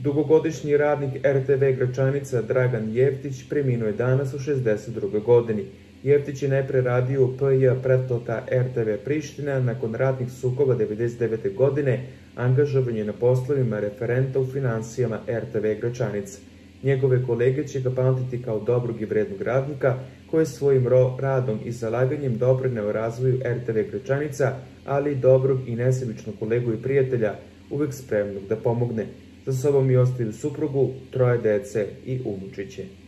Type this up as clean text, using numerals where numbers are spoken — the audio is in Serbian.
Dugogodišnji radnik RTV Gračanica Dragan Jeftić preminuo je danas u 62. godini. Jeftić je najpre radio u PJ pretplata RTV Priština, nakon ratnih sukoba 1999. godine angažovan je na poslovima referenta u finansijama RTV Gračanica. Njegove kolege će ga pamtiti kao dobrog i vrednog radnika koji je svojim radom i zalaganjem doprineo razvoju RTV Gračanica, ali i dobrog i nesebičnog kolegu i prijatelja, uvek spremnog da pomogne. Za sobom je ostavio suprugu, 3 dece i unučiće.